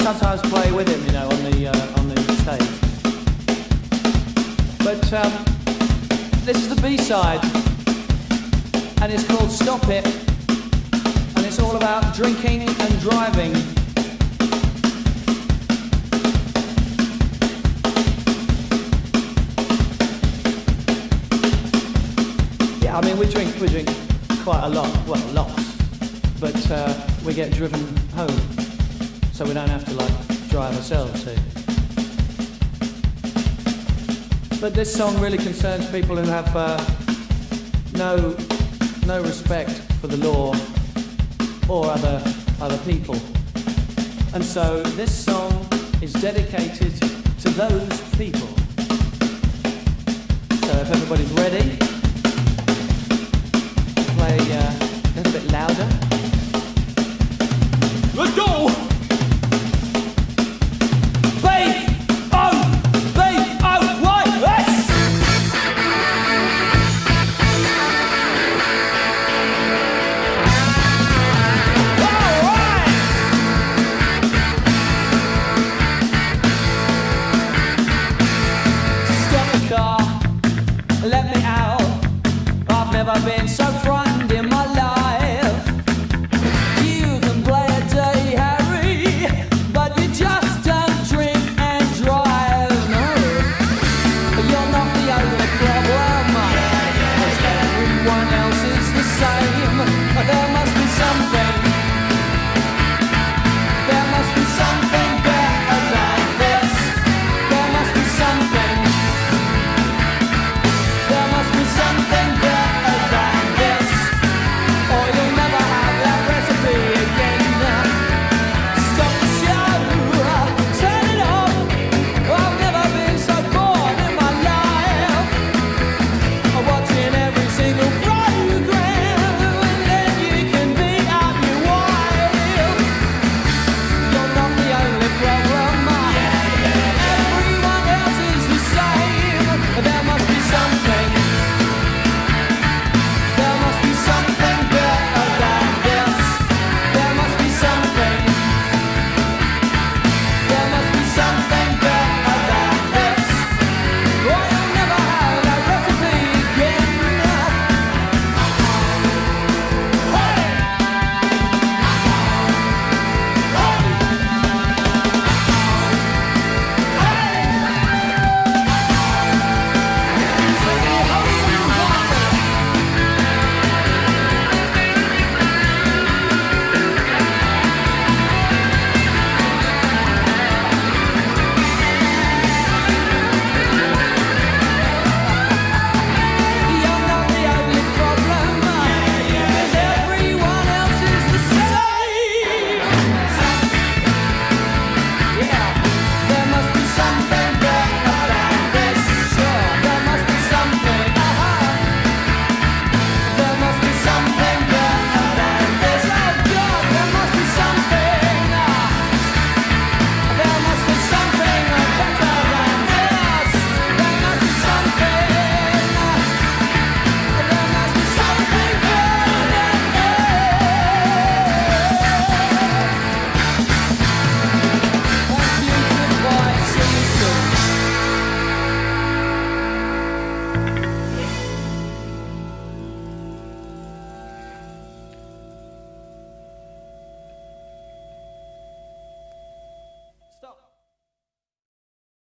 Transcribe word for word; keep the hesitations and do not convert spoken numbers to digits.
sometimes play with him, you know, on the uh, on the stage. But um, this is the B-side, and it's called Stop It, and it's all about drinking and driving. Yeah, I mean, we drink, we drink quite a lot, well, lots, but uh, we get driven home, so we don't have to, like, drive ourselves, see. But this song really concerns people who have uh, no, no respect for the law or other, other people. And so this song is dedicated to those people. So if everybody's ready, play uh, a little bit louder. Let's go!